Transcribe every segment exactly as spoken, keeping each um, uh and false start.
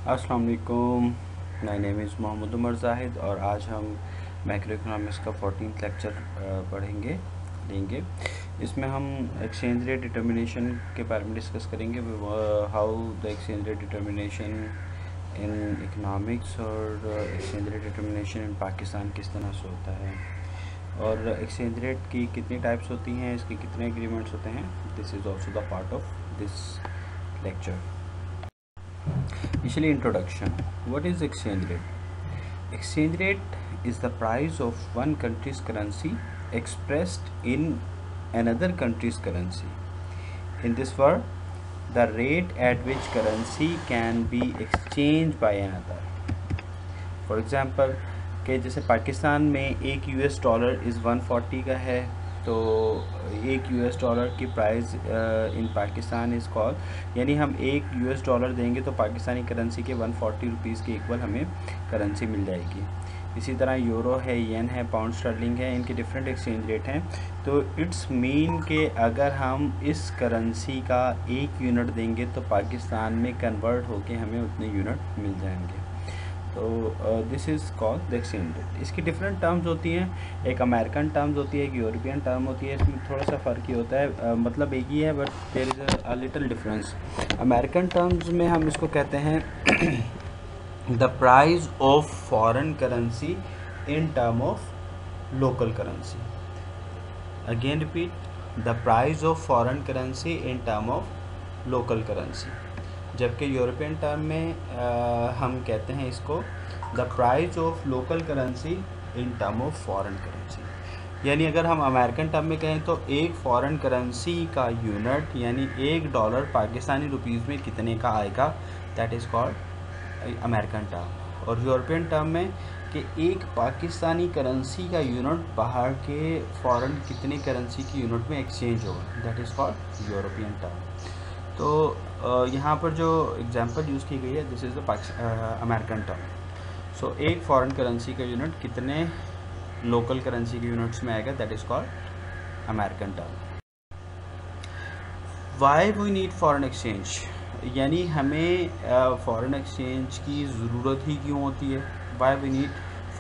अस्सलाम वालेकुम। My name is Mohammad Umar Zahid और आज हम मैक्रो इकोनॉमिक्स का फोर्टीन्थ लेक्चर पढ़ेंगे लेंगे। इसमें हम एक्सचेंज रेट डिटर्मिनेशन के बारे में डिस्कस करेंगे, how the exchange rate determination in economics और exchange rate determination in Pakistan किस तरह से होता है और एक्सचेंज रेट की कितनी टाइप्स होती हैं, इसके कितने एग्रीमेंट्स होते हैं। This is also the part of this lecture. Initially, introduction. What is exchange rate? Exchange rate is the price of one country's currency expressed in another country's currency. In this word, the rate at which currency can be exchanged by another. For example, कि जैसे पाकिस्तान में एक US dollar is one forty का है, तो एक US dollar की price in Pakistan is call, यानी हम एक यूएस डॉलर देंगे तो पाकिस्तानी करेंसी के वन फोर्टी रुपीज़ के इक्वल हमें करेंसी मिल जाएगी। इसी तरह यूरो है, येन है, पाउंड स्टर्लिंग है, इनके डिफरेंट एक्सचेंज रेट हैं। तो इट्स मीन कि अगर हम इस करेंसी का एक यूनिट देंगे तो पाकिस्तान में कन्वर्ट होके हमें उतने यूनिट मिल जाएंगे। तो this is called the exchange rate. इसकी डिफरेंट टर्म्स होती हैं, एक अमेरिकन टर्म्स होती है, एक यूरोपियन टर्म होती है। इसमें थोड़ा सा फ़र्क ही होता है, uh, मतलब एक ही है but there is a little difference. American terms में हम इसको कहते हैं the price of foreign currency in term of local currency. Again repeat, the price of foreign currency in term of local currency. जबकि यूरोपियन टर्म में आ, हम कहते हैं इसको the price of local currency in term of foreign currency. यानी अगर हम अमेरिकन टर्म में कहें तो एक फॉरेन करेंसी का यूनिट यानी एक डॉलर पाकिस्तानी रुपीज़ में कितने का आएगा, that is called American term. और यूरोपियन टर्म में कि एक पाकिस्तानी करेंसी का यूनिट बाहर के फॉरेन कितने करेंसी की यूनिट में एक्सचेंज होगा, that is called European term. तो यहाँ पर जो एग्जांपल यूज़ की गई है, this is the American term. So एक फॉरेन करेंसी का यूनिट कितने लोकल करेंसी के यूनिट्स में आएगा, that is called American term. Why we need foreign exchange, यानी हमें फॉरेन एक्सचेंज की ज़रूरत ही क्यों होती है, why we need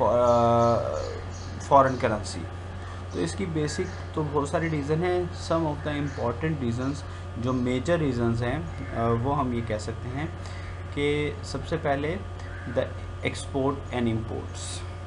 foreign currency. तो इसकी बेसिक तो बहुत सारे रीज़न हैं। Some of the important reasons, जो मेजर रीज़न्स हैं, वो हम ये कह सकते हैं कि सबसे पहले the export and imports.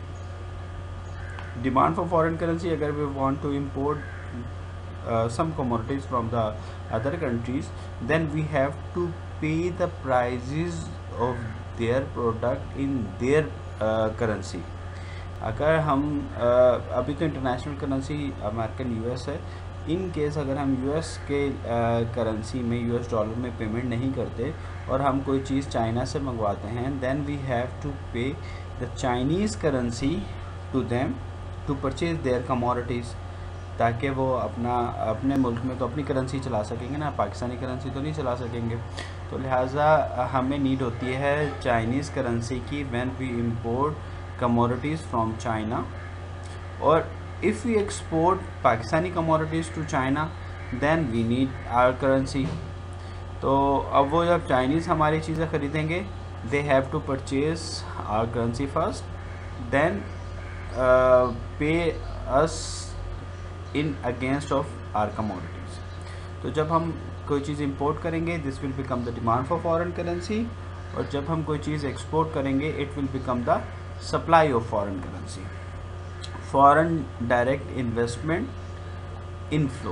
Demand for foreign currency, अगर we want to import some commodities from the other countries, then we have to pay the prices of their product in their currency. अगर हम uh, अभी तो international currency American US है, in case अगर हम US के currency uh, में US dollar में पेमेंट नहीं करते और हम कोई चीज़ चाइना से मंगवाते हैं, then we have to pay the Chinese currency to them to purchase their commodities, ताकि वो अपना अपने मुल्क में तो अपनी करेंसी चला सकेंगे ना, पाकिस्तानी करेंसी तो नहीं चला सकेंगे। तो लिहाजा हमें नीड होती है चाइनीज़ करेंसी की when we import commodities from China, or if we export Pakistani commodities to China, then we need our currency. तो अब वो जब चाइनीज़ हमारी चीज़ें ख़रीदेंगे, they have to purchase our currency first, then uh, pay us in against of our commodities. तो जब हम कोई चीज़ इंपोर्ट करेंगे, this will become the demand for foreign currency, और जब हम कोई चीज़ एक्सपोर्ट करेंगे, it will become the supply of foreign currency. Foreign direct investment inflow,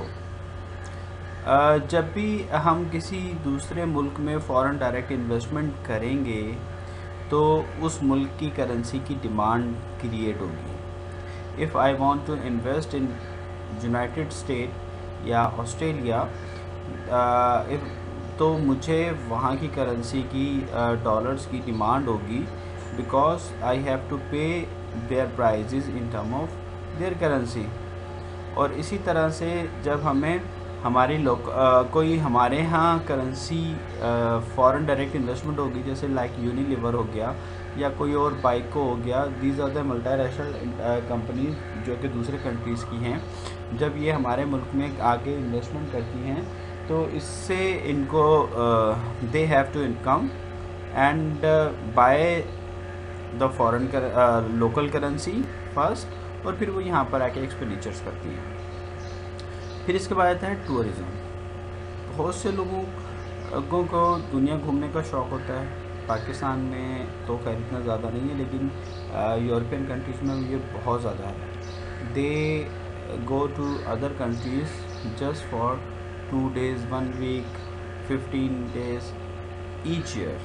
जब भी हम किसी दूसरे मुल्क में फ़ॉरेन डायरेक्ट इन्वेस्टमेंट करेंगे तो उस मुल्क की करेंसी की डिमांड क्रिएट होगी। If I want to invest in United State या ऑस्ट्रेलिया, इफ तो मुझे वहाँ की करेंसी की डॉलर्स की डिमांड होगी, because I have to pay their prices in term of their currency। और इसी तरह से जब हमें हमारी लोग कोई हमारे यहाँ करेंसी फॉरेन डायरेक्ट इन्वेस्टमेंट होगी, जैसे लाइक यूनिलीवर हो गया या कोई और बाइको हो गया, these are the multinational companies जो कि दूसरे कंट्रीज़ की हैं, जब ये हमारे मुल्क में आके इन्वेस्टमेंट करती हैं तो इससे इनको they have to income and buy the foreign local currency first, और फिर वो यहाँ पर आके एक्सपेंडिचर्स करती हैं। फिर इसके बाद आता है टूरिज़्म। बहुत से लोगों लोगों को दुनिया घूमने का शौक़ होता है। पाकिस्तान में तो खैर इतना ज़्यादा नहीं है, लेकिन यूरोपियन कंट्रीज़ में ये बहुत ज़्यादा है। They go to other countries just for two days, one week, fifteen days each year.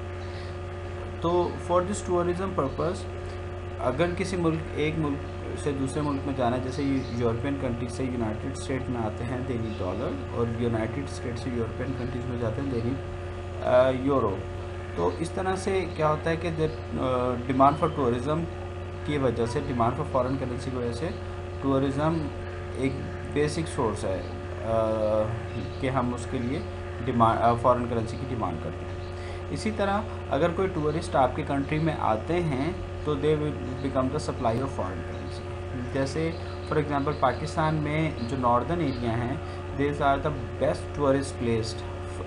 तो फॉर दिस टूरिज़म पर्पस, अगर किसी मुल्क एक मुल्क से दूसरे मुल्क में जाना है, जैसे यूरोपियन कंट्रीज से यूनाइटेड स्टेट में आते हैं दे नीड डॉलर, और यूनाइटेड स्टेट से यूरोपियन कंट्रीज में जाते हैं दे नीड यूरो। तो इस तरह से क्या होता है कि डिमांड फॉर टूरिज़म की वजह से, डिमांड फॉर फॉरेन करेंसी की वजह से, टूरिज़म एक बेसिक सोर्स है uh, कि हम उसके लिए डिमांड फॉरेन करेंसी की डिमांड करते हैं। इसी तरह अगर कोई टूरिस्ट आपके कंट्री में आते हैं तो they will become the supply of foreign currency. जैसे फॉर एग्जांपल पाकिस्तान में जो नॉर्दर्न एरिया हैं, this are the best tourist placed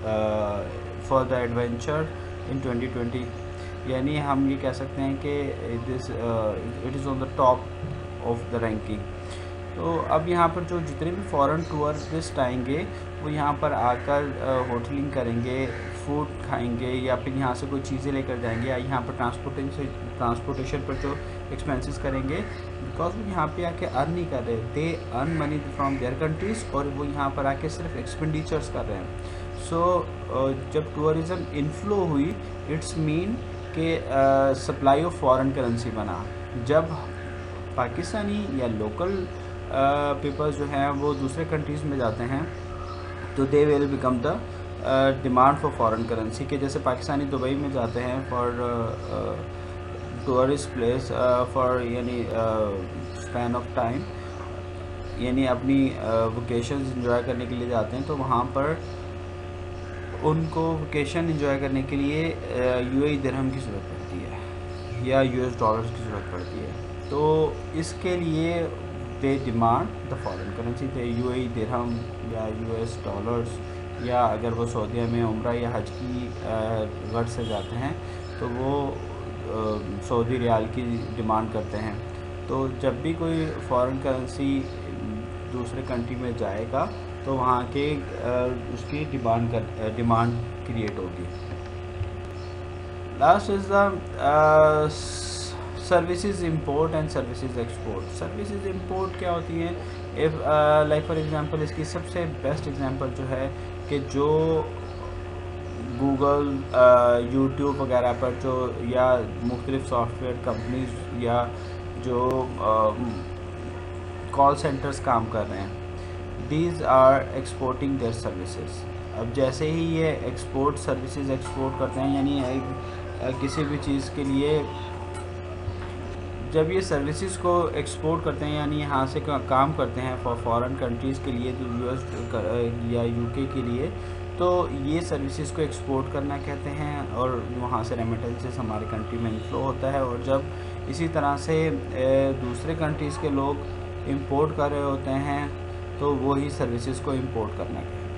for the adventure in twenty twenty. यानी हम ये कह सकते हैं कि this it is on the top of the ranking. तो अब यहाँ पर जो जितने भी फॉरेन टूरिस्ट आएंगे वो यहाँ पर आकर होटलिंग करेंगे, फूड खाएंगे, या फिर यहाँ से कोई चीज़ें लेकर जाएंगे, या यहाँ पर ट्रांसपोर्टेशन ट्रांसपोर्टेशन पर जो एक्सपेंसेस करेंगे, बिकॉज वो यहाँ पे आके अर्न नहीं कर रहे, they earn money from their countries, और वो यहाँ पर आके सिर्फ एक्सपेंडिचर्स कर रहे हैं। सो so, जब टूरिज़म इनफ्लो हुई, इट्स मीन के सप्लाई ऑफ फॉरेन करेंसी बना। जब पाकिस्तानी या लोकल पीपल जो हैं वो दूसरे कंट्रीज़ में जाते हैं तो they will become the demand for foreign currency. के जैसे पाकिस्तानी दुबई में जाते हैं फॉर टूरिस्ट प्लेस फॉर यानी स्पैन ऑफ टाइम, यानी अपनी वोकेशंस एंजॉय करने के लिए जाते हैं, तो वहाँ पर उनको वोकेशन एंजॉय करने के लिए यूएई दिरहम की ज़रूरत पड़ती है या यूएस डॉलर्स की ज़रूरत पड़ती है। तो इसके लिए they demand the foreign currency, they UAE dirham या यूएस डॉलर्स, या अगर वो सऊदीया में उम्रा या हज की गर्ज से जाते हैं तो वो सऊदी रियाल की डिमांड करते हैं। तो जब भी कोई फॉरेन करेंसी दूसरे कंट्री में जाएगा तो वहाँ के उसकी डिमांड कर डिमांड क्रिएट होगी। Last is the services import and services export. Services import क्या होती हैं? इफ़ लाइक फॉर एग्जांपल, इसकी सबसे बेस्ट एग्जांपल जो है कि जो गूगल यूट्यूब वगैरह पर जो या मुख्तलिफ सॉफ्टवेयर कंपनीज या जो कॉल सेंटर्स काम कर रहे हैं, these are exporting their services. अब जैसे ही ये एक्सपोर्ट सर्विसेज एक्सपोर्ट करते हैं, यानी एक, किसी भी चीज़ के लिए जब ये सर्विसेज को एक्सपोर्ट करते हैं, यानी यहाँ से काम करते हैं फॉर फॉरेन कंट्रीज़ के लिए, तो यूएस या यूके के लिए, तो ये सर्विसेज को एक्सपोर्ट करना कहते हैं, और वहाँ से रेमिटेंसेस हमारे कंट्री में इनफ्लो होता है। और जब इसी तरह से दूसरे कंट्रीज़ के लोग इंपोर्ट कर रहे होते हैं तो वही सर्विसेज को इंपोर्ट करना कहते हैं।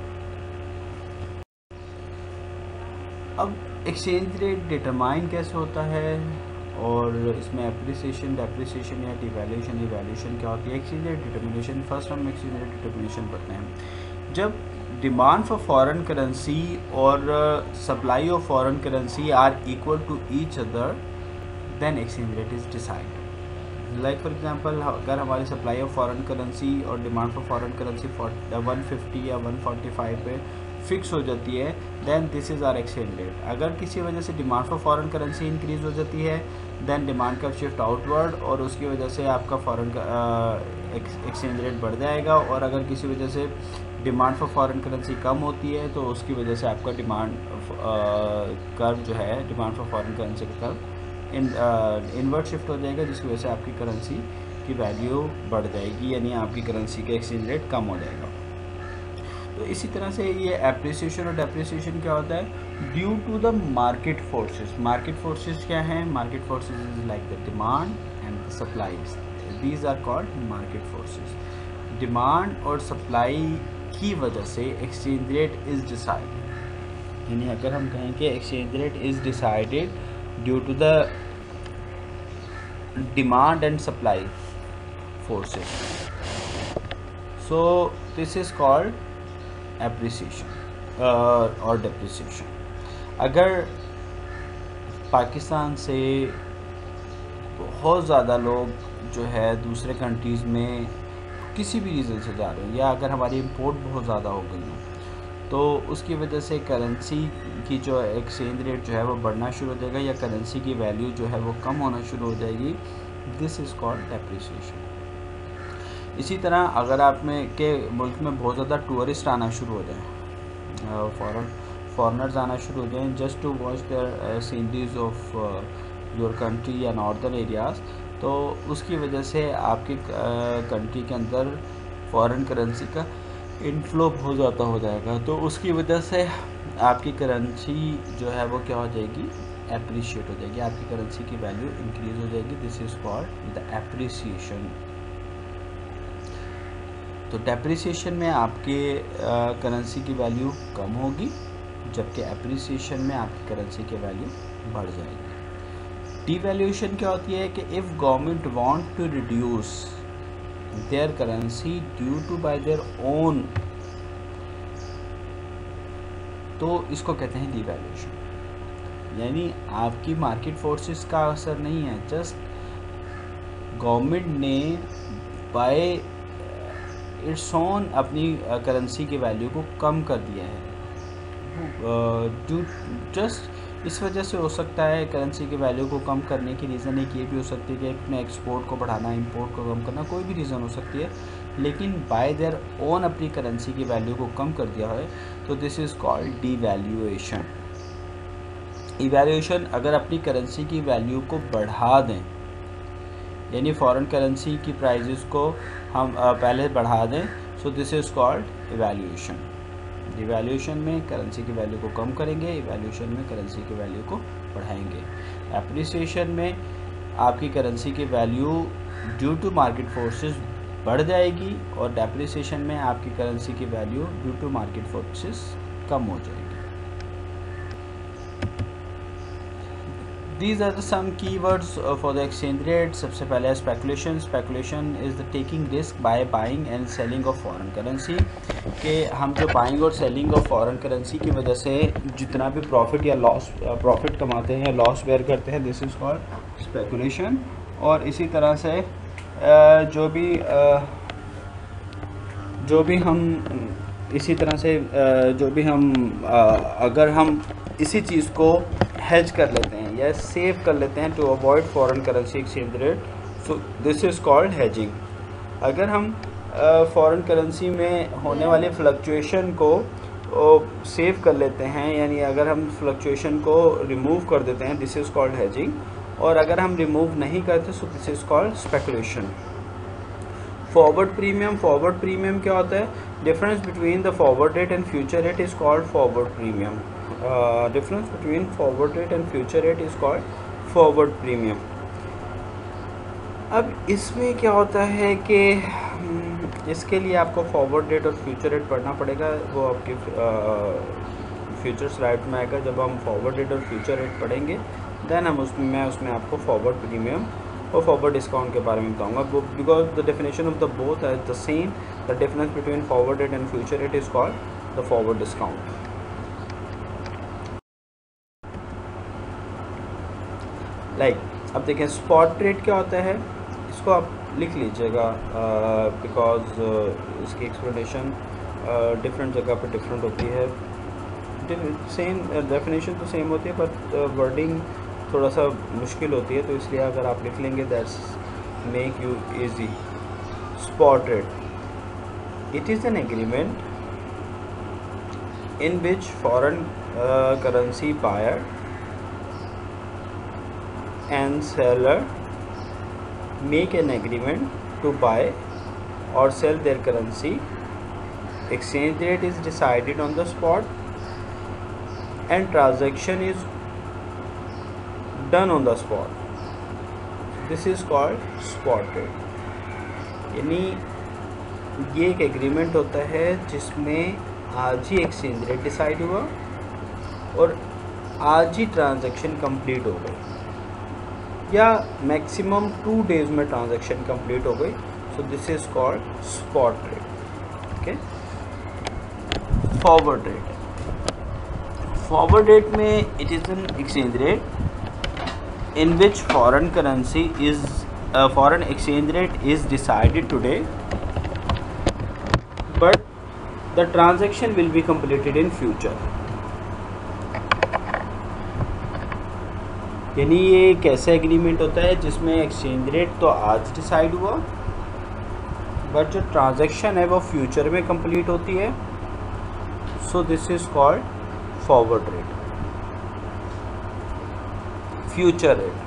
अब एक्सचेंज रेट डिटरमाइन कैसे होता है, और इसमें एप्रिसिएशन, डेप्रिसिएशन या डिवैल्यूएशन इवैल्यूएशन क्या होती है। एक्सचेंज रेट डिटर्मिनेशन, फर्स्ट हम एक्सचेंज रेट डिटर्मिनेशन पढ़ते हैं। जब डिमांड फॉर फॉरेन करेंसी और supply of foreign currency are equal to each other, then exchange rate is decided. Like for example, अगर हमारी सप्लाई ऑफ फॉरेन करेंसी और demand for foreign currency one fifty या one forty five पे fix हो जाती है, then this is are exchange rate. अगर किसी वजह से demand for foreign currency increase हो जाती है, देन डिमांड का शिफ्ट आउटवर्ड, और उसकी वजह से आपका फॉरेन एक्सचेंज रेट बढ़ जाएगा। और अगर किसी वजह से डिमांड फॉर फॉरेन करेंसी कम होती है तो उसकी वजह से आपका डिमांड कर्व जो है, डिमांड फॉर फॉरेन करेंसी का कर्व इन इनवर्ट शिफ्ट हो जाएगा, जिसकी वजह से आपकी करेंसी की वैल्यू बढ़ जाएगी, यानी आपकी करेंसी का एक्सचेंज रेट कम हो जाएगा। तो इसी तरह से ये एप्रिसिएशन और डेप्रिसिएशन क्या होता है? Due to the market forces. Market forces क्या हैं? Market forces is like the demand and the supplies, these are called market forces. Demand और सप्लाई की वजह से एक्सचेंज रेट इज डिसाइडेड। यानी अगर हम कहें कि exchange rate is decided due to the demand and supply forces, so this is called appreciation और डेप्रिसिएशन। अगर पाकिस्तान से बहुत ज़्यादा लोग जो है दूसरे कंट्रीज़ में किसी भी रीज़न से जा रहे हैं, या अगर हमारी इंपोर्ट बहुत ज़्यादा हो गई है, तो उसकी वजह से करेंसी की जो एक्सचेंज रेट जो है वो बढ़ना शुरू हो जाएगा, या करेंसी की वैल्यू जो है वो कम होना शुरू हो जाएगी। This is called depreciation. इसी तरह अगर आप में के मुल्क में बहुत ज़्यादा टूरिस्ट आना शुरू हो जाए, फॉरेन फॉरेनर्स आना शुरू हो जाएं just to watch their sceneries of your country या नॉर्दर्न एरियाज़, तो उसकी वजह से आपकी कंट्री uh, के अंदर फॉरेन करेंसी का इनफ्लो बहुत ज़्यादा हो जाएगा। तो उसकी वजह से आपकी करेंसी जो है वो क्या हो जाएगी, एप्रिशिएट हो जाएगी, आपकी करेंसी की वैल्यू इंक्रीज हो जाएगी। This is called the appreciation. तो डेप्रिसिएशन में आपके करेंसी की वैल्यू कम होगी, जबकि एप्रिसिएशन में आपकी करेंसी की वैल्यू बढ़ जाएगी। डिवैल्यूएशन क्या होती है कि if government want to reduce their currency due to by their own, तो इसको कहते हैं डिवैल्यूएशन। यानी आपकी मार्केट फोर्सेस का असर नहीं है, जस्ट गवर्नमेंट ने बाय इट्स ओन अपनी करेंसी की वैल्यू को कम कर दिया है। ड्यू जस्ट इस वजह से हो सकता है करेंसी की वैल्यू को कम करने की रीज़न एक ये भी हो सकती है कि अपने एक्सपोर्ट को बढ़ाना, इंपोर्ट को कम करना, कोई भी रीज़न हो सकती है, लेकिन बाय देयर ओन अपनी करेंसी की वैल्यू को कम कर दिया है, तो this is called devaluation. Evaluation अगर अपनी करेंसी की वैल्यू को बढ़ा दें, यानी फॉरेन करेंसी की प्राइजेस को हम पहले बढ़ा दें, so this is called evaluation. Devaluation में करेंसी की वैल्यू को कम करेंगे, इवैल्यूएशन में करेंसी की वैल्यू को बढ़ाएंगे। एप्रिसिएशन में आपकी करेंसी की value due to market forces बढ़ जाएगी, और डेप्रिसिएशन में आपकी करेंसी की value due to market forces कम हो जाएगी। These are the some keywords uh, for the exchange rate. सबसे पहले speculation. Speculation is the taking risk by buying and selling of foreign currency. कि हम जो buying और selling of foreign currency की वजह से जितना भी profit या loss profit कमाते हैं या loss bear करते हैं, this is called speculation. और इसी तरह से uh, जो भी uh, जो भी हम इसी तरह से uh, जो भी हम uh, अगर हम इसी चीज़ को हेज कर लेते हैं या सेव कर लेते हैं to avoid foreign currency exchange rate, so this is called hedging. अगर हम फॉरेन uh, करेंसी में होने वाले फ्लक्चुएशन को सेव uh, कर लेते हैं, यानी अगर हम फ्लक्चुएशन को रिमूव कर देते हैं, दिस इज़ कॉल्ड हेजिंग। और अगर हम रिमूव नहीं करते, so this is called speculation. Forward premium, forward premium क्या होता है? Difference between the forward rate and future rate is called forward premium. Difference between forward rate and future rate is called forward premium. अब इसमें क्या होता है कि इसके लिए आपको फॉरवर्ड रेट और फ्यूचर रेट पढ़ना पड़ेगा, वो आपके फ्यूचर्स राइट में आएगा। जब हम फॉरवर्ड रेट और फ्यूचर रेट पढ़ेंगे, देन हम उसमें मैं उसमें आपको फॉरवर्ड प्रीमियम और फॉरवर्ड डिस्काउंट के बारे में बताऊंगा, because the definition of the both are the same. The difference between forward rate and future rate is called the forward discount. Like like, अब देखें स्पॉट रेट क्या होता है, इसको आप लिख लीजिएगा, बिकॉज uh, uh, इसकी एक्सप्लेनेशन डिफरेंट जगह पर डिफरेंट होती है। सेम डेफिनेशन तो सेम होती है, बट वर्डिंग थोड़ा सा मुश्किल होती है, तो इसलिए अगर आप लिख लेंगे that's make you easy. Spot rate, it is an agreement in which foreign currency buyer and seller make an agreement to buy or sell their currency. Exchange rate is decided on the spot and transaction is done on the spot. This is called spot rate. यानी ये एक agreement होता है जिसमें आज ही exchange rate decide हुआ और आज ही ट्रांजैक्शन कंप्लीट हो गई, या मैक्सिमम टू डेज में ट्रांजैक्शन कंप्लीट हो गई, so this is called spot rate. Okay, forward rate, forward rate में it is an exchange rate in which foreign currency is foreign exchange rate is decided today but the transaction will be completed in future. यानी ये एक ऐसा agreement होता है जिसमें exchange rate तो आज डिसाइड हुआ, बट जो ट्रांजैक्शन है वो फ्यूचर में कंप्लीट होती है, so this is called forward rate, future rate.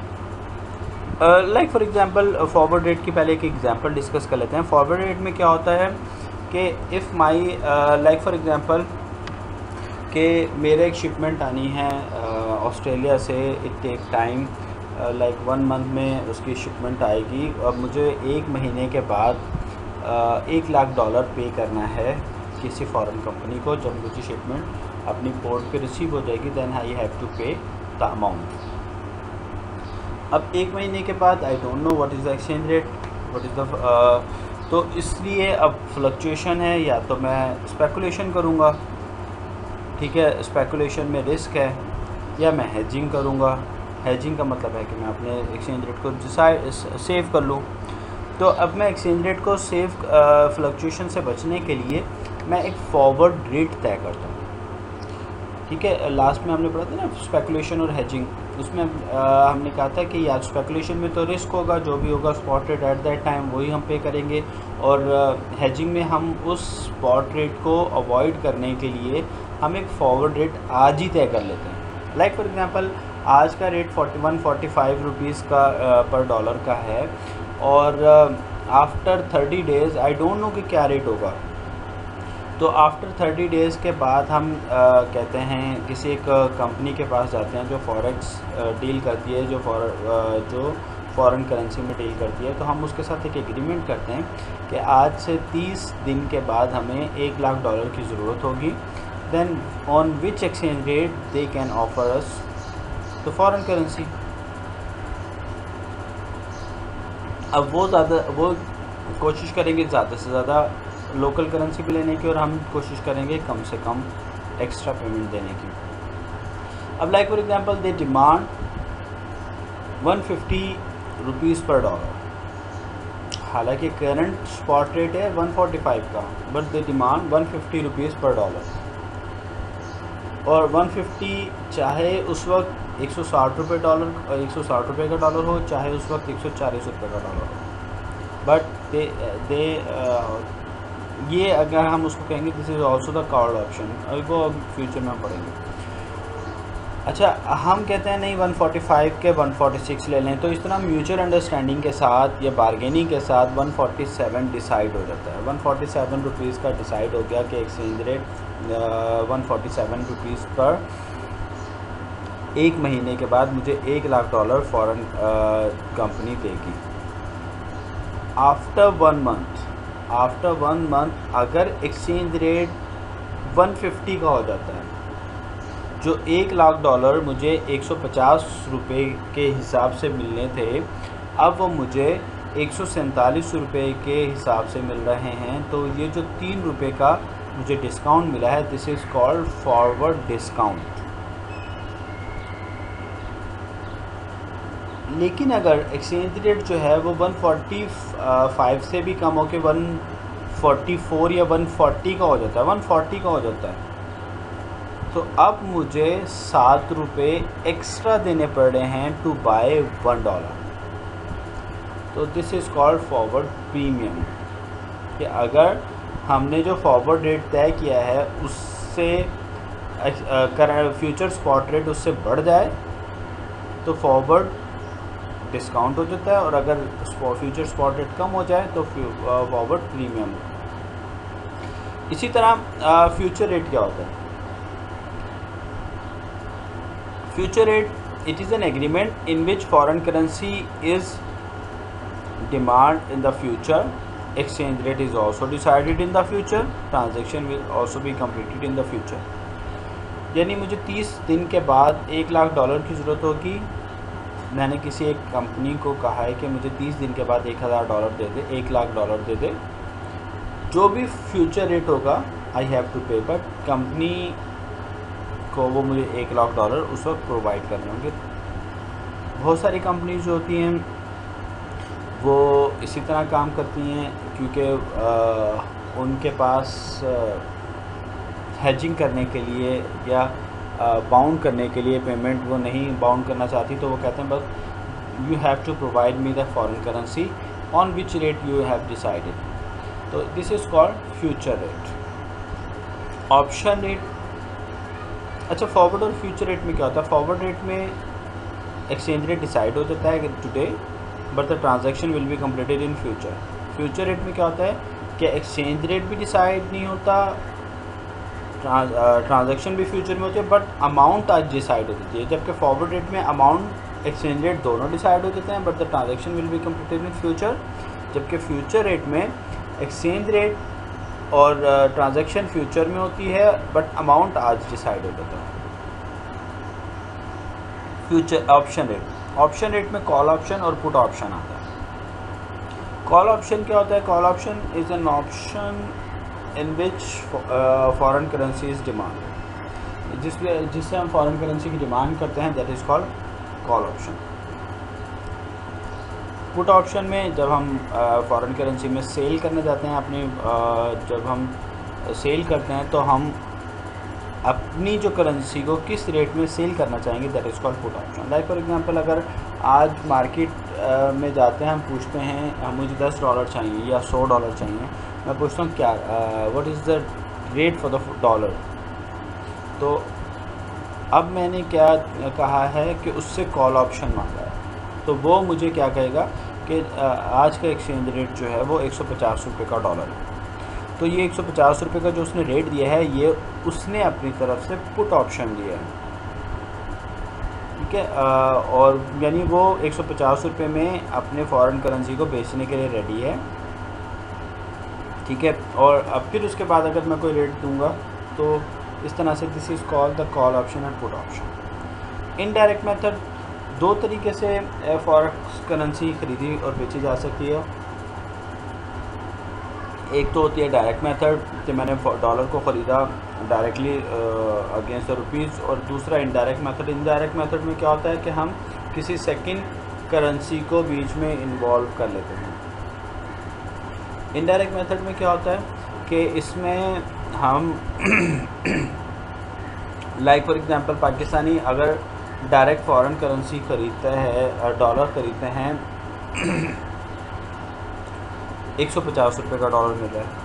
Like for example forward rate की पहले एक एग्जांपल डिस्कस कर लेते हैं। फॉरवर्ड रेट में क्या होता है कि if my like for example कि मेरे एक शिपमेंट आनी है ऑस्ट्रेलिया से, it take time like one month में उसकी शिपमेंट आएगी, और मुझे एक महीने के बाद uh, एक लाख डॉलर पे करना है किसी फॉरेन कंपनी को। जब मुझे शिपमेंट अपनी पोर्ट पे रिसीव हो जाएगी, then I have to pay the amount. अब एक महीने के बाद I don't know what is the exchange rate, what is the, तो इसलिए अब फ्लक्चुएशन है, या तो मैं स्पेकुलेशन करूँगा, ठीक है, स्पेकुलेशन में रिस्क है, या मैं हेजिंग करूँगा। हेजिंग का मतलब है कि मैं अपने एक्सचेंज रेट को डिसाइड सेव कर लूँ। तो अब मैं एक्सचेंज रेट को सेव फ्लक्चुएशन से बचने के लिए मैं एक फॉरवर्ड रेट तय करता हूँ, ठीक है। लास्ट में हमने पढ़ा था ना स्पेकुलेशन और हेजिंग, उसमें आ, हमने कहा था कि या स्पेकुलेशन में तो रिस्क होगा, जो भी होगा spot rate at that time वही हम पे करेंगे, और हेजिंग में हम उस स्पॉट रेट को अवॉइड करने के लिए हम एक फॉरवर्ड रेट आज ही तय कर लेते हैं। लाइक फॉर एग्जांपल आज का rate forty one forty five rupees का पर डॉलर का है, और after thirty days I don't know कि क्या रेट होगा, तो आफ्टर थर्टी डेज़ के बाद हम आ, कहते हैं किसी एक कंपनी के पास जाते हैं जो फॉरेक्स डील करती है, जो फॉर जो फॉरेन करेंसी में डील करती है, तो हम उसके साथ एक एग्रीमेंट करते हैं कि आज से तीस दिन के बाद हमें एक लाख डॉलर की ज़रूरत होगी, then on which exchange rate they can offer us the foreign currency. अब वो ज़्यादा वो कोशिश करेंगे ज़्यादा से ज़्यादा लोकल करेंसी भी लेने की, और हम कोशिश करेंगे कम से कम एक्स्ट्रा पेमेंट देने की। अब like for example they demand one fifty rupees per dollar, हालांकि करंट स्पॉट रेट है वन फोर्टी फाइव का, but they demand one fifty rupees per dollar, और वन फिफ्टी चाहे उस वक्त एक सौ साठ रुपये डॉलर एक सौ साठ रुपये का डॉलर हो, चाहे उस वक्त एक सौ चालीस रुपये का डॉलर हो, बट दे दे ये अगर हम उसको कहेंगे this is also the called option, वो फ्यूचर में हम पढ़ेंगे। अच्छा, हम कहते हैं नहीं वन फोर्टी फाइव के वन फोर्टी सिक्स ले लें, तो इस तरह म्यूचुअल अंडरस्टैंडिंग के साथ या बारगेनिंग के साथ वन फोर्टी सेवन डिसाइड हो जाता है। वन फोर्टी सेवन रुपीज़ का डिसाइड हो गया कि exchange rate one forty seven rupees पर एक महीने के बाद मुझे एक लाख डॉलर फॉरेन कंपनी देगी। After one month after one month अगर एक्सचेंज रेट वन फिफ्टी का हो जाता है, जो एक लाख डॉलर मुझे एक सौ पचास रुपये के हिसाब से मिलने थे, अब वो मुझे एक सौ सैंतालीस रुपये के हिसाब से मिल रहे हैं, तो ये जो तीन रुपये का मुझे डिस्काउंट मिला है, this is called forward discount. लेकिन अगर एक्सचेंज रेट जो है वो वन फोर्टी फाइव से भी कम हो के वन फोर्टी फोर या वन फोर्टी का हो जाता है, वन फोर्टी का हो जाता है, तो अब मुझे सात रुपये एक्स्ट्रा देने पड़ रहे हैं टू बाय वन डॉलर। तो this is called forward premium, कि अगर हमने जो फॉरवर्ड रेट तय किया है उससे करंट फ्यूचर स्पॉट रेट उससे बढ़ जाए तो फॉरवर्ड डिस्काउंट हो जाता है, और अगर फ्यूचर स्पॉट रेट कम हो जाए तो फॉरवर्ड प्रीमियम। इसी तरह फ्यूचर रेट क्या होता है? Future rate it is an agreement in which foreign currency is demand in the future, exchange rate is also decided in the future, transaction will also be completed in the future. यानी मुझे तीस दिन के बाद एक lakh dollar की ज़रूरत होगी। मैंने किसी एक कंपनी को कहा है कि मुझे तीस दिन के बाद एक हज़ार डॉलर दे दे, एक लाख डॉलर दे दे, जो भी फ्यूचर रेट होगा I have to pay, but company को वो मुझे एक लाख डॉलर उस वक्त प्रोवाइड करने होंगे। बहुत सारी कंपनीज जो होती हैं वो इसी तरह काम करती हैं, क्योंकि उनके पास हेजिंग करने के लिए या बाउंड करने के लिए पेमेंट वो नहीं बाउंड करना चाहती, तो वो कहते हैं बस you have to provide me the foreign currency on which rate you have decided. तो this is called future rate. Option rate, अच्छा फॉरवर्ड और फ्यूचर रेट में क्या होता है? फॉरवर्ड रेट में एक्सचेंज रेट डिसाइड हो जाता है today, but the transaction will be completed in future. Future rate में क्या होता है कि एक्सचेंज रेट भी डिसाइड नहीं होता, ट्रांजैक्शन भी फ्यूचर में होती है, बट अमाउंट आज डिसाइड हो जाती है। जबकि फॉरवर्ड रेट में अमाउंट एक्सचेंज रेट दोनों डिसाइड हो जाते हैं, but the transaction will be completed in future. जबकि फ्यूचर रेट में एक्सचेंज रेट और ट्रांजैक्शन फ्यूचर में होती है, बट अमाउंट आज डिसाइड हो जाता है। Future option rate, option rate में कॉल ऑप्शन और पुट ऑप्शन आता है। कॉल ऑप्शन क्या होता है? Call option is an option in which foreign currency is demand, जिस जिससे हम फॉरेन करेंसी की डिमांड करते हैं, that is called call option. Put option में जब हम फॉरेन करेंसी में सेल करने जाते हैं अपनी, uh, जब हम सेल करते हैं तो हम अपनी जो करेंसी को किस रेट में सेल करना चाहेंगे, that is called put option. Like for example, अगर आज मार्केट में जाते हैं, हम पूछते हैं मुझे दस डॉलर चाहिए या सौ डॉलर चाहिए, मैं पूछता हूँ क्या what is the rate for the dollar, तो अब मैंने क्या कहा है कि उससे कॉल ऑप्शन मांगा है, तो वो मुझे क्या कहेगा कि आज का एक्सचेंज रेट जो है वो एक सौ पचास रुपये का डॉलर है। तो ये एक सौ पचास रुपये का जो उसने रेट दिया है, ये उसने अपनी तरफ से पुट ऑप्शन दिया है, ठीक है। और यानी वो एक सौ पचास रुपये में अपने फॉरेन करेंसी को बेचने के लिए रेडी है, ठीक है। और अब फिर उसके बाद अगर मैं कोई रेट दूंगा तो इस तरह से this is called the call option and put option. Indirect method, दो तरीके से फॉरेक्स करेंसी खरीदी और बेची जा सकती है। एक तो होती है डायरेक्ट मेथड कि मैंने डॉलर को ख़रीदा डायरेक्टली अगेंस्ट द रुपीज़, और दूसरा इनडायरेक्ट मेथड। इनडायरेक्ट मेथड में क्या होता है कि हम किसी सेकंड करेंसी को बीच में इन्वॉल्व कर लेते हैं। इनडायरेक्ट मेथड में क्या होता है कि इसमें हम लाइक फॉर एग्जांपल पाकिस्तानी अगर डायरेक्ट फॉरेन करेंसी ख़रीदता है, डॉलर ख़रीदते हैं, एक सौ पचास रुपये का डॉलर मिल रहा है,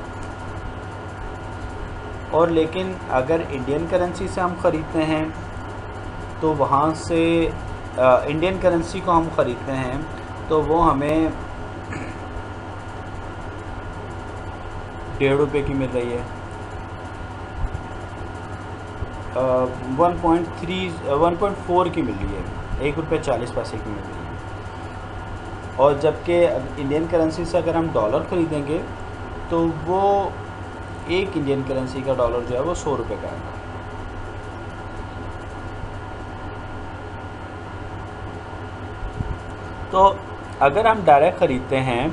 और लेकिन अगर इंडियन करेंसी से हम ख़रीदते हैं तो वहाँ से आ, इंडियन करेंसी को हम ख़रीदते हैं तो वो हमें डेढ़ रुपये की मिल रही है, one point three one point four की मिल रही है, एक रुपये चालीस पैसे की मिल रही है। और जबकि इंडियन करेंसी से अगर हम डॉलर ख़रीदेंगे तो वो एक इंडियन करेंसी का डॉलर जो है वो सौ रुपये का है। तो अगर हम डायरेक्ट ख़रीदते हैं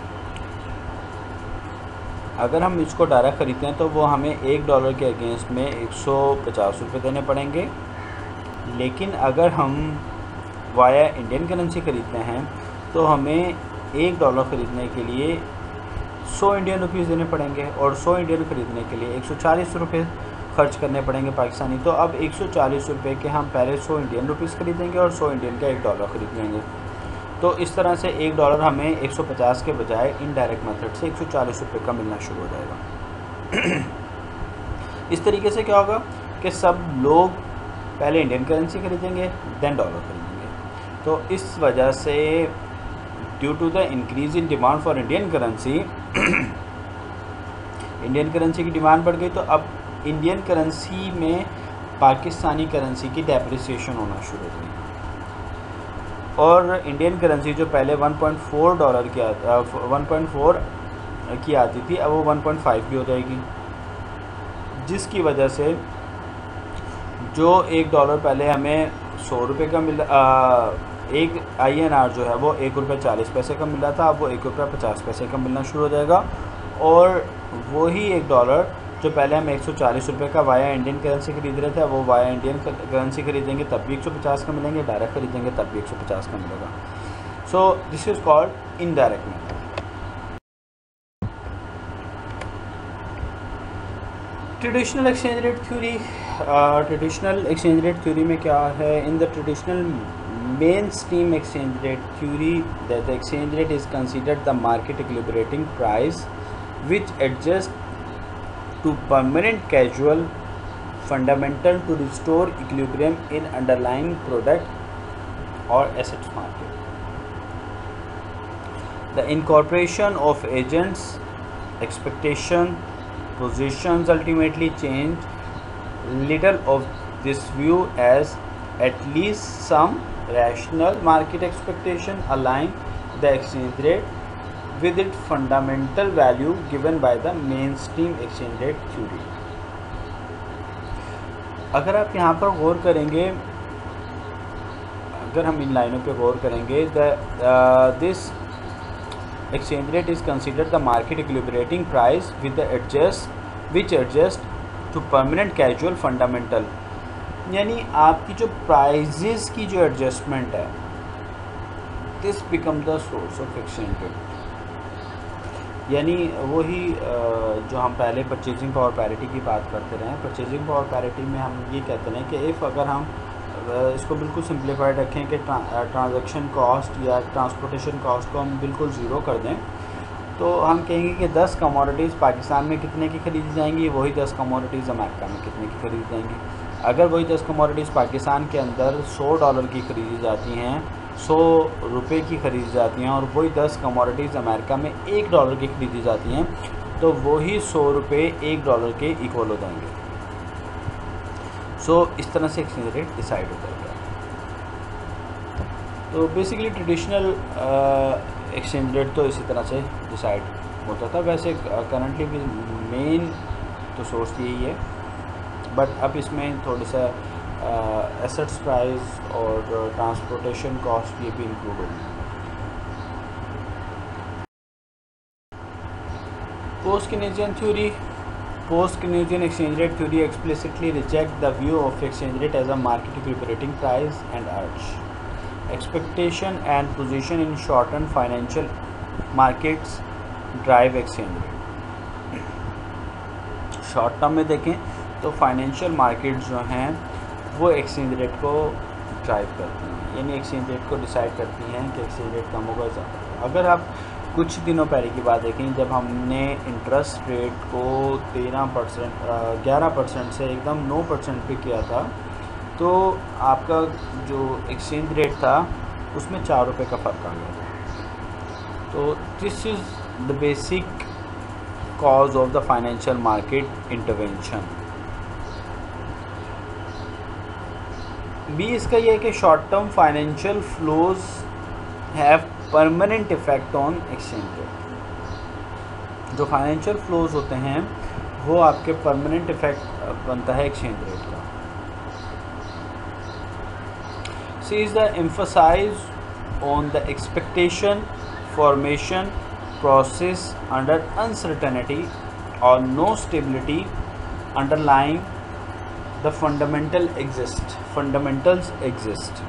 अगर हम इसको डायरेक्ट ख़रीदते हैं तो वो हमें एक डॉलर के अगेंस्ट में एक सौ पचास रुपये देने पड़ेंगे। लेकिन अगर हम वाया इंडियन करेंसी ख़रीदते हैं तो हमें एक डॉलर ख़रीदने के लिए सौ इंडियन रुपीस देने पड़ेंगे, और सौ इंडियन ख़रीदने के लिए एक सौ चालीस रुपये खर्च करने पड़ेंगे पाकिस्तानी। तो अब एक सौ चालीस रुपये के हम पहले सौ इंडियन रुपीस ख़रीदेंगे और सौ इंडियन का एक डॉलर ख़रीद लेंगे। तो इस तरह से एक डॉलर हमें एक सौ पचास के बजाय इनडायरेक्ट मेथड से एक सौ चालीस रुपये का मिलना शुरू हो जाएगा। इस तरीके से क्या होगा कि सब लोग पहले इंडियन करेंसी ख़रीदेंगे, देन डॉलर ख़रीदेंगे। तो इस वजह से due to the increase in demand for Indian currency, Indian currency की डिमांड बढ़ गई, तो अब इंडियन करेंसी में पाकिस्तानी करेंसी की डेप्रिसिएशन होना शुरू हो गई, और इंडियन करेंसी जो पहले वन पॉइंट फोर डॉलर की वन पॉइंट फोर की आती थी, अब वो वन पॉइंट फाइव की हो जाएगी, जिसकी वजह से जो एक डॉलर पहले हमें सौ रुपये का मिला, आ, एक आई एन आर जो है वो एक रुपये चालीस पैसे का मिला था, अब वो एक रुपये पचास पैसे का मिलना शुरू हो जाएगा। और वही एक डॉलर जो पहले हम एक सौ चालीस रुपये का वाया इंडियन करेंसी खरीद रहे थे, वो वाया इंडियन करेंसी खरीदेंगे तब भी एक सौ पचास का मिलेंगे, डायरेक्ट खरीदेंगे तब भी एक सौ पचास का मिलेगा। So this is called indirect method. Traditional exchange rate theory, traditional exchange rate theory में क्या है? In the traditional main stream exchange rate theory that the exchange rate is considered the market equilibrating price which adjust to permanent causal fundamental to restore equilibrium in underlying product or assets market. The incorporation of agents expectation positions ultimately change little of this view, as at least some rational market expectation align the exchange rate with its fundamental value given by the mainstream exchange rate theory. अगर आप यहाँ पर गौर करेंगे, अगर हम इन लाइनों पे गौर करेंगे, the this exchange rate is considered the market equilibrating price with the adjust which adjust to permanent casual fundamental, यानी आपकी जो प्राइजेस की जो एडजस्टमेंट है, this become the source of exchange rate. यानी वही जो हम पहले परचेजिंग पावर पैरिटी की बात करते रहे हैं, परचेजिंग पावर पैरिटी में हम ये कहते हैं कि इफ़ अगर हम इसको बिल्कुल सिंप्लीफाइड रखें कि ट्रांजैक्शन कॉस्ट या ट्रांसपोर्टेशन कॉस्ट को हम बिल्कुल ज़ीरो कर दें, तो हम कहेंगे कि दस कमोडिटीज़ पाकिस्तान में कितने की ख़रीदी जाएंगी, वही दस कमोडिटीज़ अमेरिका में कितने की ख़रीदी जाएंगी। अगर वही दस कमोडिटीज़ पाकिस्तान के अंदर सौ डॉलर की ख़रीदी जाती हैं, सौ रुपये की ख़रीदी जाती हैं, और वही दस कमोडिटीज़ अमेरिका में एक डॉलर की ख़रीदी जाती हैं, तो वही सौ रुपये एक डॉलर के इक्वल हो जाएंगे। सो so, इस तरह से एक्सचेंज रेट डिसाइड हो जाएगा। तो बेसिकली ट्रेडिशनल एक्सचेंज रेट तो इसी तरह से डिसाइड होता था। वैसे करंटली भी मेन तो सोर्स यही है, बट अब इसमें थोड़ा सा एसेट्स प्राइस और ट्रांसपोर्टेशन कॉस्ट ये भी इंक्लूड होगी। Post Keynesian theory, post Keynesian exchange rate theory explicitly reject the view of exchange rate as a market equilibrating price and urge expectation and position in short-term financial markets drive exchange rate। Short term में देखें तो financial market जो हैं वो exchange rate को drive करती हैं, यानी एक्सचेंज रेट को डिसाइड करती हैं कि एक्सचेंज रेट कम होगा ज़्यादा। अगर आप कुछ दिनों पहले की बात देखें, जब हमने इंटरेस्ट रेट को तेरह परसेंट ग्यारह परसेंट से एकदम नौ परसेंट पे किया था, तो आपका जो एक्सचेंज रेट था उसमें चार रुपये का फ़र्क आ गया था। तो this is the basic cause of the financial market intervention. B इसका ये है कि short term financial flows have permanent effect on exchange rate. जो फाइनेंशियल फ्लोज होते हैं वो आपके परमानेंट इफेक्ट बनता है एक्सचेंज रेट का। C is the emphasise on the expectation formation process under uncertainty or no stability underlying the fundamental exist fundamentals exist।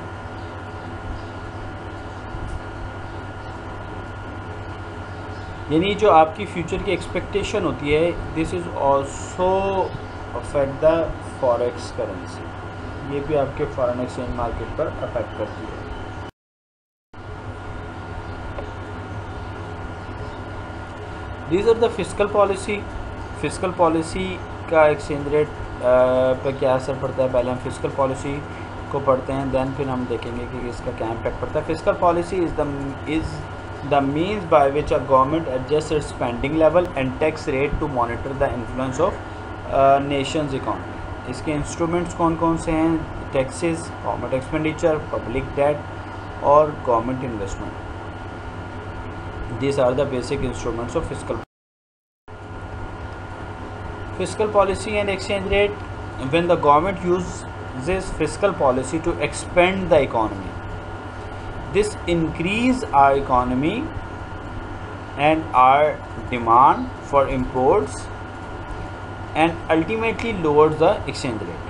यानी जो आपकी फ्यूचर की एक्सपेक्टेशन होती है, this is also affect the forex currency, ये भी आपके फॉरेन एक्सचेंज मार्केट पर अफेक्ट करती है। These are the fiscal policy. Fiscal policy का एक्सचेंज रेट पर क्या असर पड़ता है, पहले हम फिस्कल पॉलिसी को पढ़ते हैं, देन फिर हम देखेंगे कि इसका क्या इम्पैक्ट पड़ता है। Fiscal policy is the is the means by which a government adjust its spending level and tax rate to monitor the influence of nations economy. इसके इंस्ट्रूमेंट्स कौन कौन से हैं? Taxes, government expenditure, public debt और government investment. These are the basic instruments of fiscal fiscal policy and exchange rate. When the government use increases fiscal policy to expand the economy. This increase our economy and our demand for imports and ultimately lowers the exchange rate.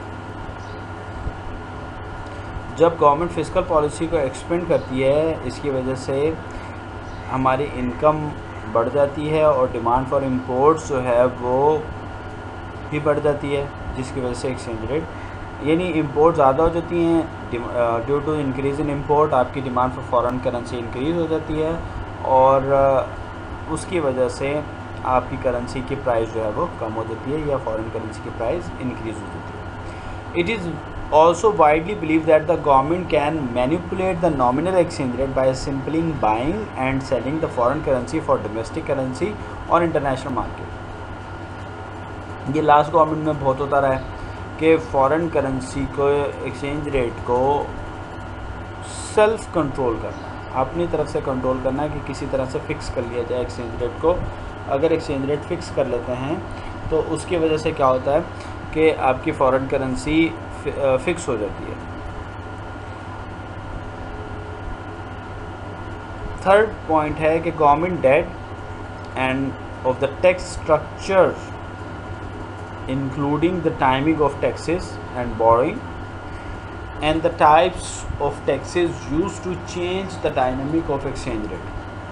जब government fiscal policy को expand करती है, इसकी वजह से हमारी income बढ़ जाती है और डिमांड फॉर इंपोर्ट्स जो है वो भी बढ़ जाती है, जिसकी वजह से एक्सचेंज रेट यानी इंपोर्ट ज़्यादा हो जाती हैं। Due to increase in import आपकी demand for foreign currency increase हो जाती है और उसकी वजह से आपकी करेंसी की प्राइस जो है वो कम हो जाती है या फॉरेन करेंसी की प्राइस इंक्रीज़ हो जाती है। It is also widely believed that the government can manipulate the nominal exchange rate by simply buying and selling the foreign currency for domestic currency or international market। ये last government में बहुत होता रहा है कि फॉरेन करेंसी को exchange rate को self control करना है, अपनी तरफ से कंट्रोल करना है कि किसी तरह से फिक्स कर लिया जाए एक्सचेंज रेट को। अगर एक्सचेंज रेट फिक्स कर लेते हैं तो उसकी वजह से क्या होता है कि आपकी फॉरेन करेंसी फिक्स हो जाती है। थर्ड पॉइंट है कि government debt and of the tax structure including the timing of taxes and borrowing and the types of taxes used to change the dynamic of exchange rate.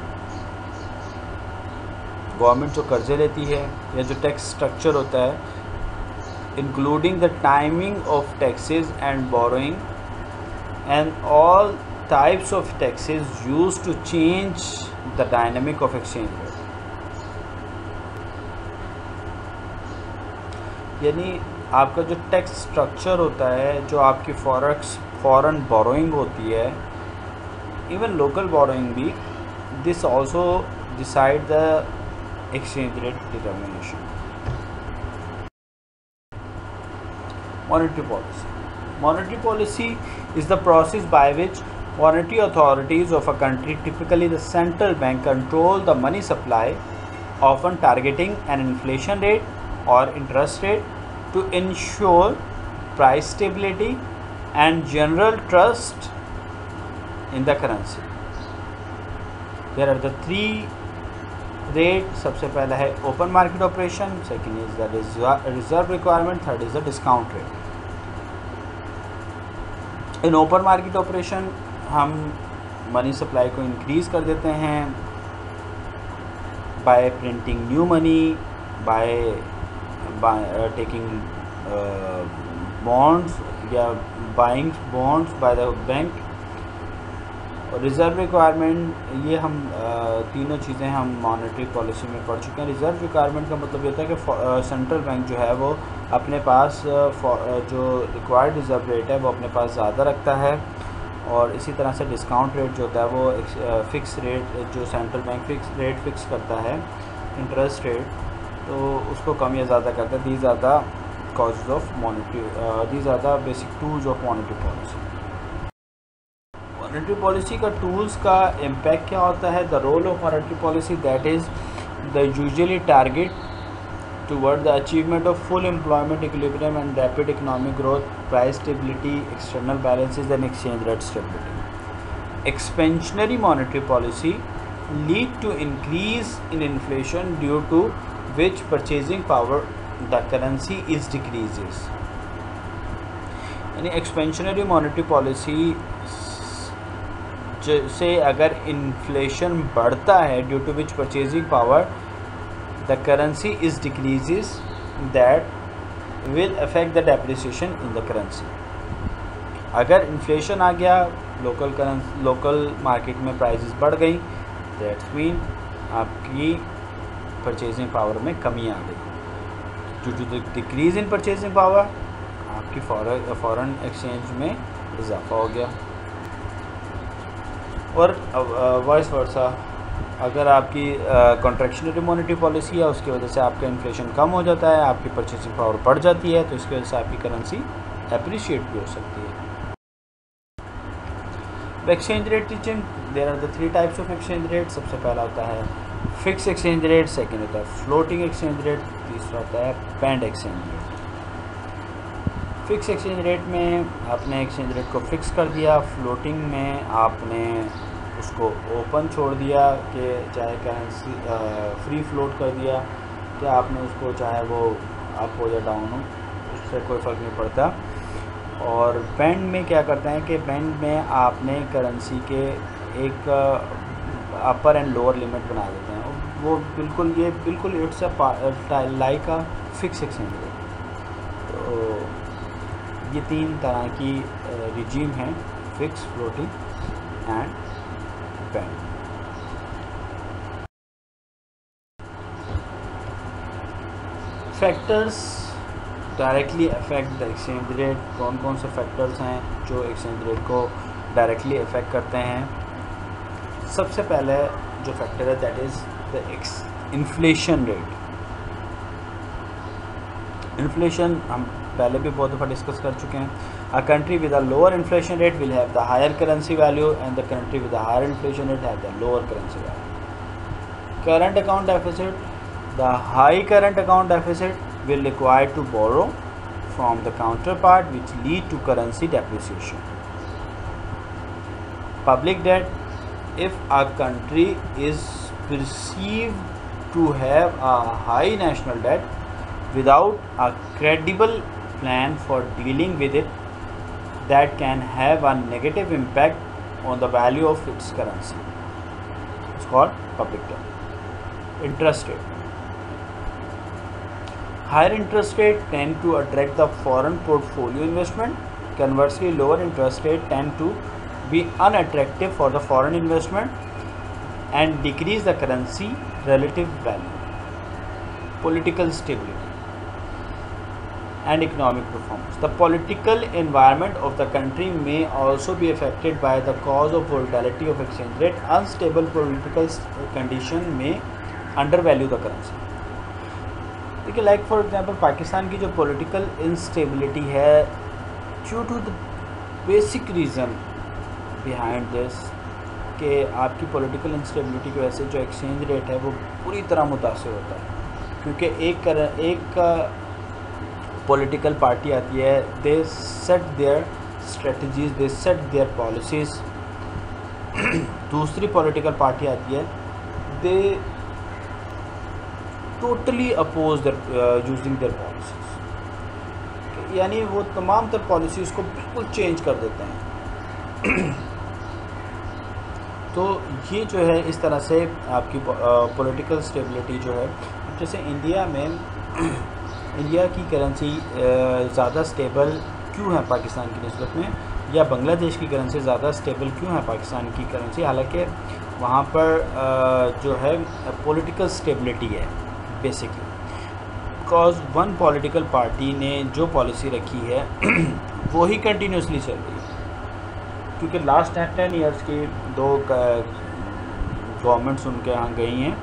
Government जो कर्जे लेती है या जो टैक्स स्ट्रक्चर होता है including the timing of taxes and borrowing and all types of taxes used to change the dynamic of exchange rate। यानी आपका जो टैक्स स्ट्रक्चर होता है, जो आपकी फॉरेक्स फॉरेन बोरोइंग होती है, इवन लोकल बोरोइंग भी, this also decide the exchange rate determination. Monetary policy. Monetary policy is the process by which monetary authorities of a country, typically the central bank, control the money supply, often targeting an inflation rate or interest rate to ensure price stability and general trust in the currency. There are the three rate. सबसे पहला है open market operation, second is the reserve requirement, third is the discount rate. In open market operation हम money supply को increase कर देते हैं by printing new money, by by taking bonds या buying bonds by the bank. और reserve requirement, ये हम uh, तीनों चीज़ें हम मॉनेटरी पॉलिसी में पढ़ चुके हैं। रिज़र्व रिक्वायरमेंट का मतलब ये होता है कि सेंट्रल बैंक जो है वो अपने पास uh, जो रिक्वायर्ड रिज़र्व रेट है वो अपने पास ज़्यादा रखता है। और इसी तरह से डिस्काउंट रेट जो होता है वो फ़िक्स रेट, जो central bank fix rate fix करता है, इंटरेस्ट रेट, तो उसको कम या ज़्यादा करता है। These are the causes of monetary, these are the basic tools of monetary policy. Monetary policy का टूल्स का इम्पैक्ट क्या होता है? The role of monetary policy, that is the usually target toward the achievement of full employment equilibrium and rapid economic growth, price stability, external balances and exchange rate stability. Expansionary monetary policy lead to increase in inflation due to which purchasing power the currency is decreases. यानी expansionary monetary policy से अगर inflation बढ़ता है, due to which purchasing power the currency is decreases, that will affect the depreciation in the currency. अगर inflation आ गया, local currency local market में prices बढ़ गई, दैट्स मीन आपकी परचेजिंग पावर में कमी आ गई। Due to the decrease in purchasing power आपकी फॉरेन एक्सचेंज में इजाफा हो गया। और वाइस वर्सा, अगर आपकी कॉन्ट्रैक्शनरी मॉनेटरी पॉलिसी है, उसकी वजह से आपका इन्फ्लेशन कम हो जाता है, आपकी परचेसिंग पावर बढ़ जाती है, तो इसकी वजह से आपकी करेंसी अप्रिशिएट भी हो सकती है। Exchange rate teaching, there are the three types of exchange rate. सबसे पहला होता है फिक्स एक्सचेंज रेट, सेकेंड होता है फ्लोटिंग एक्सचेंज रेट, तीसरा होता है band exchange rate. Fix exchange rate में आपने एक्सचेंज रेट को फिक्स कर दिया, फ्लोटिंग में आपने उसको ओपन छोड़ दिया कि चाहे करेंसी फ्री फ्लोट कर दिया कि आपने उसको चाहे वो अप हो या डाउन हो, उससे कोई फ़र्क नहीं पड़ता। और बैंड में क्या करते हैं कि बैंड में आपने करेंसी के एक अपर एंड लोअर लिमिट बना देते हैं, वो बिल्कुल ये बिल्कुल it's a like a fix exchange rate. तो ये तीन तरह की रिजीम हैं, fix, floating and band. Factors directly affect the exchange rate. कौन कौन से फैक्टर्स हैं जो एक्सचेंज रेट को डायरेक्टली अफेक्ट करते हैं? सबसे पहले जो फैक्टर है that is the inflation rate. Inflation हम पहले भी बहुत दफ़ा डिस्कस कर चुके हैं। A country with a lower inflation rate will have the higher currency value and the country with a higher inflation rate have the lower currency value. Current account deficit, the high current account deficit will require to borrow from the counterpart which lead to currency depreciation. Public debt, if a country is perceived to have a high national debt without a credible plan for dealing with it, that can have a negative impact on the value of its currency. It's called public debt. Interest rate. Higher interest rate tend to attract the foreign portfolio investment. Conversely, lower interest rate tend to be unattractive for the foreign investment and decrease the currency relative value. Political stability and economic performance. The political environment of the country may also be affected by the cause of volatility of exchange rate. Unstable political condition may undervalue the currency. देखिए, like for example Pakistan की जो political instability है, due to the basic reason behind this कि आपकी political instability की वजह से जो एक्सचेंज रेट है वो पूरी तरह मुतासिर होता है। क्योंकि एक कर एक पॉलिटिकल पार्टी आती है, they set their strategies, they set their policies. दूसरी पॉलिटिकल पार्टी आती है, they totally oppose their using their policies, यानी वो तमाम तर पॉलिसीज़ को बिल्कुल चेंज कर देते हैं। तो ये जो है इस तरह से आपकी पॉलिटिकल स्टेबिलिटी जो है, जैसे इंडिया में इंडिया की करेंसी ज़्यादा स्टेबल क्यों है पाकिस्तान की निस्बत में, या बांग्लादेश की करेंसी ज़्यादा स्टेबल क्यों है पाकिस्तान की करेंसी, हालांकि वहाँ पर जो है पॉलिटिकल स्टेबिलिटी है basically, because one political party ने जो पॉलिसी रखी है वो ही कंटिन्यूसली चल रही है। क्योंकि लास्ट टेन टेन ईयर्स की दो गवर्नमेंट्स उनके यहाँ गई हैं,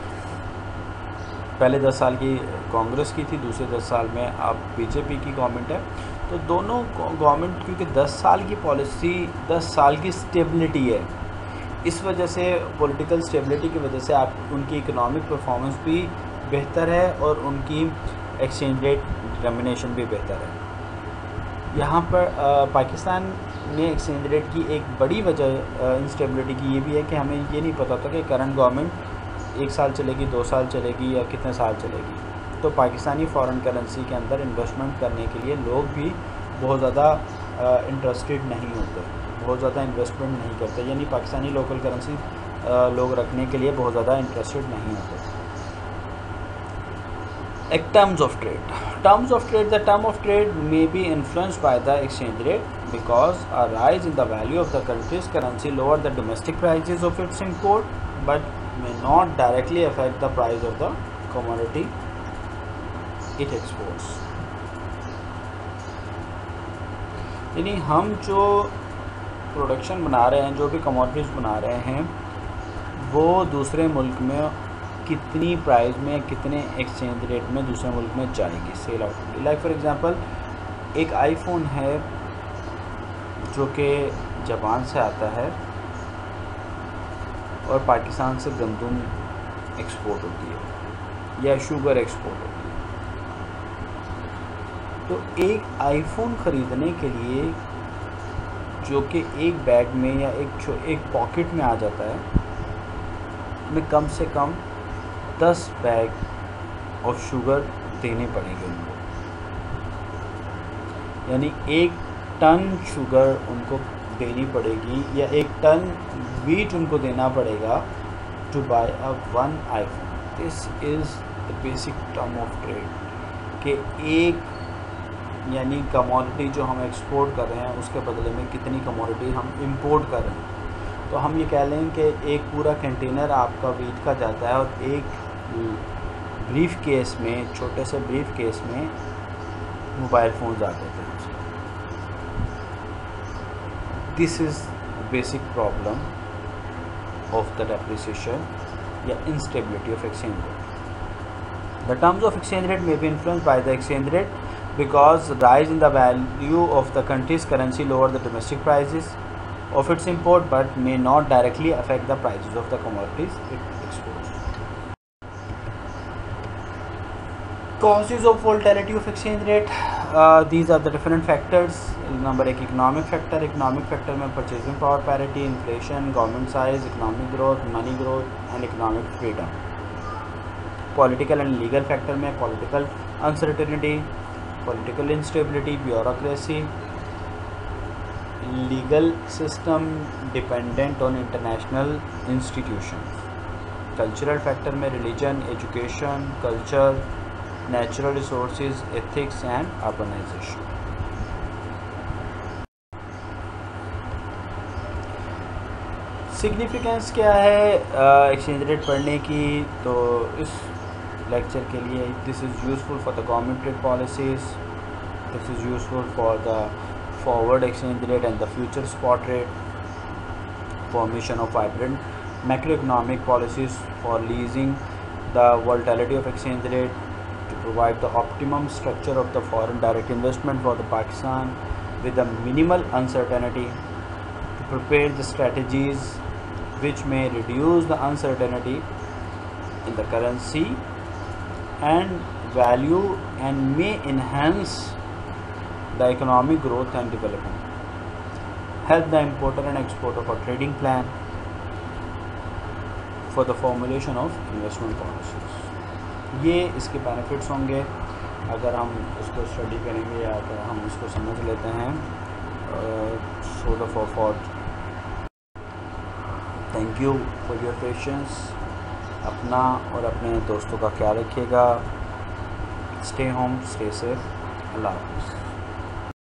पहले दस साल की कांग्रेस की थी, दूसरे दस साल में अब बीजेपी की गवर्नमेंट है। तो दोनों गवर्नमेंट, क्योंकि दस साल की पॉलिसी दस साल की स्टेबिलिटी है, इस वजह से पॉलिटिकल स्टेबिलिटी की वजह से आप उनकी इकोनॉमिक परफॉर्मेंस भी बेहतर है और उनकी एक्सचेंज रेट डिटर्मिनेशन भी बेहतर है। यहाँ पर आ, पाकिस्तान में एक्सचेंज रेट की एक बड़ी वजह इंस्टेबिलिटी की ये भी है कि हमें ये नहीं पता था कि करंट गवर्नमेंट एक साल चलेगी, दो साल चलेगी या कितने साल चलेगी। तो पाकिस्तानी फ़ॉरेन करेंसी के अंदर इन्वेस्टमेंट करने के लिए लोग भी बहुत ज़्यादा इंटरेस्टेड नहीं होते, बहुत ज़्यादा इन्वेस्टमेंट नहीं करते, यानी पाकिस्तानी लोकल करेंसी लोग रखने के लिए बहुत ज़्यादा इंटरेस्टेड नहीं होते। एक terms of trade terms of trade the term of trade may be influenced by the exchange rate because a rise in the value of the country's currency lower the domestic prices of its import but may not directly affect the price of the commodity it exports। यानी हम जो production बना रहे हैं, जो भी commodities बना रहे हैं, वो दूसरे मुल्क में कितनी प्राइस में, कितने एक्सचेंज रेट में दूसरे मुल्क में जाएगी, सेल आउट होगी। लाइक फॉर एग्जांपल एक आईफोन है जो कि जापान से आता है और पाकिस्तान से गंदम एक्सपोर्ट होती है या शुगर एक्सपोर्ट होती है। तो एक आईफोन ख़रीदने के लिए, जो कि एक बैग में या एक एक पॉकेट में आ जाता है, में कम से कम दस बैग ऑफ शुगर देने पड़ेंगे उनको, यानी एक टन शुगर उनको देनी पड़ेगी या एक टन वीट उनको देना पड़ेगा to buy a one iPhone. This is the basic term of trade कि एक यानी कमोडिटी जो हम एक्सपोर्ट कर रहे हैं उसके बदले में कितनी कमोडिटी हम इंपोर्ट कर रहे हैं। तो हम ये कह लें कि एक पूरा कंटेनर आपका वीट का जाता है और एक ब्रीफ केस में, छोटे से ब्रीफ केस में मोबाइल फ़ोन आते थे। This is basic problem of the depreciation या instability of exchange rate. The terms of exchange rate may be influenced by the exchange rate because rise in the value of the country's currency lower the domestic prices of its import but may not directly affect the prices of the commodities it exports. Causes of volatility of exchange rate, uh, these are the different factors. Number एक economic factor, economic factor में purchasing power parity, inflation, government size, economic growth, money growth and economic freedom. Political and legal factor में political uncertainty, political instability, bureaucracy, legal system dependent on international institutions. Cultural factor में religion, education, culture, natural resources, ethics and urbanisation. Significance क्या है exchange rate पढ़ने की? तो इस lecture के लिए this is useful for the government trade policies, this is useful for the forward exchange rate and the future spot rate, formation of vibrant macro economic policies for leasing the volatility of exchange rate, to provide the optimum structure of the foreign direct investment for the Pakistan with a minimal uncertainty, to prepare the strategies which may reduce the uncertainty in the currency and value and may enhance the economic growth and development, help the importer and exporter for trading plan, for the formulation of investment policies. ये इसके benefits होंगे अगर हम इसको study करेंगे या अगर हम इसको समझ लेते हैं। So the for for thank you for your patience. अपना और अपने दोस्तों का ख्याल रखिएगा। Stay home, stay safe. अल्लाह हाफ़िज़।